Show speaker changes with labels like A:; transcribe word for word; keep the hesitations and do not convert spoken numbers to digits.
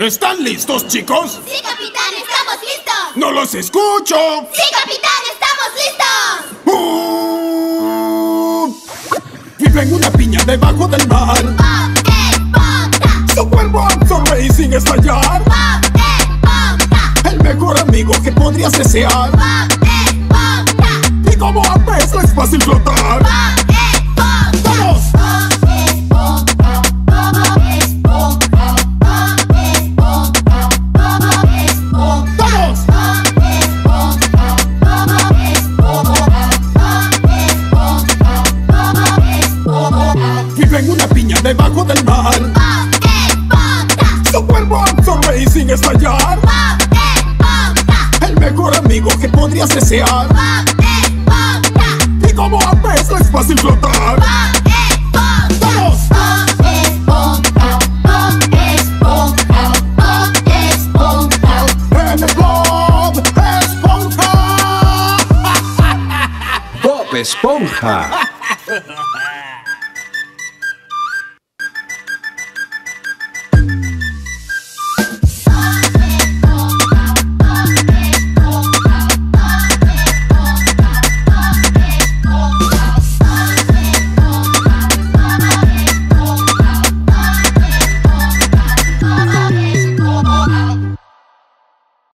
A: ¿Están listos, chicos?
B: ¡Sí, capitán! ¡Estamos listos!
A: ¡No los escucho!
B: ¡Sí, capitán! ¡Estamos listos!
A: Uh, vive en una piña debajo del mar.
B: ¡Bob Esponja!
A: Su cuerpo absorbe y sin estallar.
B: ¡Bob Esponja!
A: El mejor amigo que podrías desear.
B: ¡Bob Esponja!
A: Y como a pez es fácil flotar.
B: ¡Bob Esponja!
A: ¡Vamos! Vive en una piña debajo del mar.
B: ¡Bob Esponja!
A: Su cuerpo absorbe y sin estallar.
B: ¡Bob Esponja!
A: El mejor amigo que podrías desear.
B: ¡Bob Esponja!
A: Y como a pez es fácil flotar.
B: ¡Bob Esponja!
A: ¡Vamos!
B: ¡Bob Esponja! ¡Bob Esponja! ¡Bob Esponja!
A: ¡En el Bob Esponja!
C: Bob Esponja.